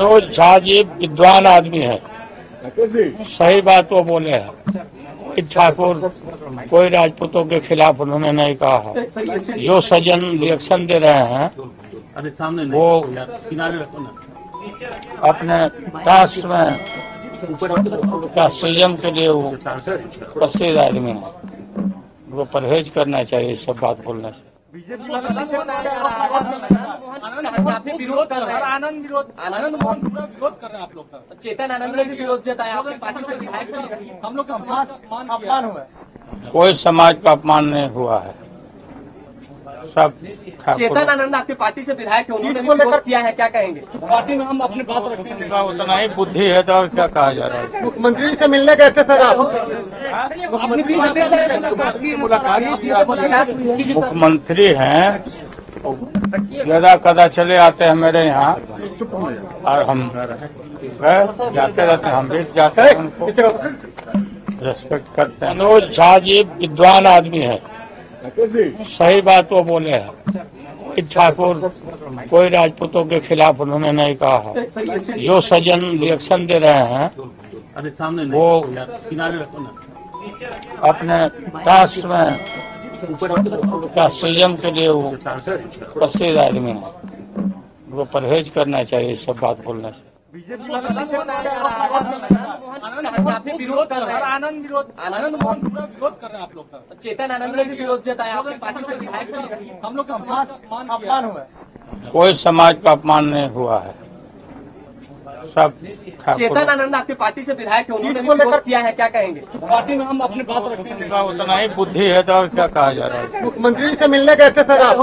मनोज झा जी विद्वान आदमी है, सही बात वो बोले हैं। कोई ठाकुर कोई राजपूतों के खिलाफ उन्होंने नहीं कहा है। जो सज्जन रिएक्शन दे रहे हैं वो अपने राष्ट्र में का संयम के लिए वो प्रसिद्ध आदमी है। वो परहेज करना चाहिए सब बात बोलने से। बीजेपी विरोध कर रहे हैं। आनंद मोहन पूरा विरोध कर रहे हैं आप लोग का। चेतन आनंद ने भी विरोध जताया आपके पार्टी से विधायक हम लोग का अपमान हुआ है। कोई समाज का अपमान नहीं हुआ है। सब चेतन आनंद आपकी पार्टी से विधायक है, उन्होंने भी विरोध किया है, क्या कहेंगे? पार्टी में हम अपनी बात रखेंगे। उतना ही बुद्धि है तो और क्या कहा जा रहा है। मुख्यमंत्री से मिलने गए थे सर आप? मुख्यमंत्री हैं, ज्यादा कदा चले आते हैं मेरे यहाँ और हम जाते रहते हैं। हम भी जाते हैं, उनको रेस्पेक्ट करते हैं। मनोज झा जी विद्वान आदमी है, सही बात वो बोले हैं। कोई ठाकुर कोई राजपूतों के खिलाफ उन्होंने नहीं कहा है। जो सज्जन रिएक्शन दे रहे हैं वो अपने राष्ट्र में का संयम के लिए वो प्रसिद्ध आदमी है। वो परहेज करना चाहिए सब बात बोलने से। बीजेपी विरोध कर रहे हैं। आनंद मोहन पूरा विरोध कर रहे हैं आप लोग का। चेतन आनंद ने भी विरोध जताया आपके पार्टी से विधायक हम लोग का अपमान हुआ है। कोई समाज का अपमान नहीं हुआ है। सब चेतन आनंद आपकी पार्टी से विधायक है, उन्होंने भी विरोध किया है, क्या कहेंगे? पार्टी में हम अपनी बात रखेंगे। उतना ही बुद्धि है तो और क्या कहा जा रहा है। मुख्यमंत्री से मिलने गए थे सर आप?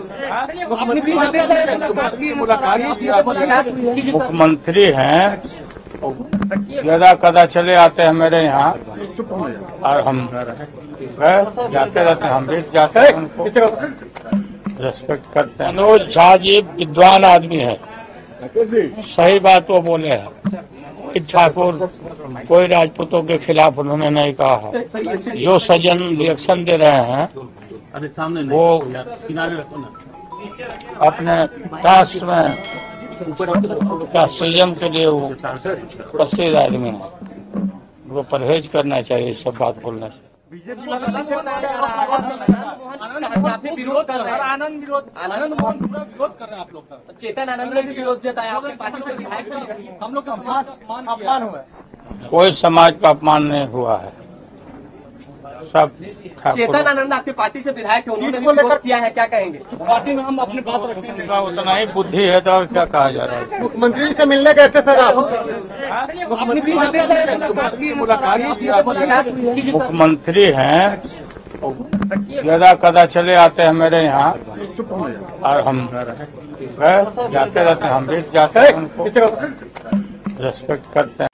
मुख्यमंत्री हैं, ज्यादा कदा चले आते हैं मेरे यहाँ और हम जाते रहते हैं। हम भी जाते हैं, उनको रेस्पेक्ट करते हैं। मनोज झा जी विद्वान आदमी है, सही बात वो बोले हैं। कोई ठाकुर कोई राजपूतों के खिलाफ उन्होंने नहीं कहा है। जो सज्जन रिएक्शन दे रहे हैं वो अपने राष्ट्र में का संयम के लिए वो प्रसिद्ध आदमी है। वो परहेज करना चाहिए सब बात बोलने से। बीजेपी विरोध कर रहे हैं। आनंद मोहन पूरा विरोध कर रहे हैं आप लोग का। चेतन आनंद ने भी विरोध जताया आपके पार्टी से विधायक हम लोग का अपमान हुआ है। कोई समाज का अपमान नहीं हुआ है। सब चेतन आनंद आपकी पार्टी से विधायक है, उन्होंने भी विरोध किया है, क्या कहेंगे? पार्टी में हम अपनी बात रखेंगे। उतना ही बुद्धि है तो और क्या कहा जा रहा है। मुख्यमंत्री से मिलने गए थे सर आप? मुख्यमंत्री हैं, ज्यादा कदा चले आते हैं मेरे यहाँ और हम जाते रहते हैं। हम भी जाते हैं, उनको रेस्पेक्ट करते हैं।